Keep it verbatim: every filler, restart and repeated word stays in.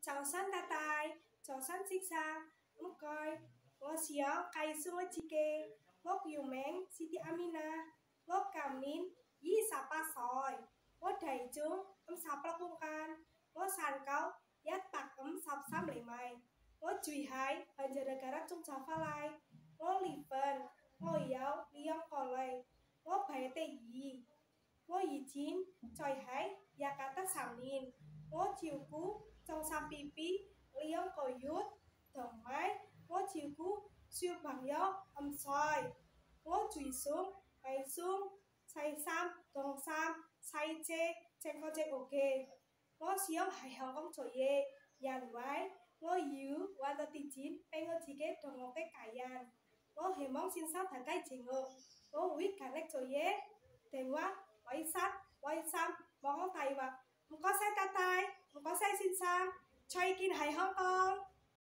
早晨，太太，早晨，先生，唔該，我想介紹我自己，我叫名 Siti Aminah，我今年二十八歲，我體重五十八公斤，我身高一百五十三厘米，我住喺Banjarnegara Trung Java Lai，我離婚，我有兩個女，我排第二，我已經在喺雅加達三年，我照顧中三 B B 兩個月，同埋我照顧小朋友五歲，我最想係想洗衫、燙衫、洗車，整個隻屋企。我想喺香港做嘢，因為我要揾到啲錢俾我自己同我嘅家人。我希望先生太太接我，我會勤力做嘢。電話、微信、微信幫我大話，唔該晒太太，唔該晒先生，再見喺香港。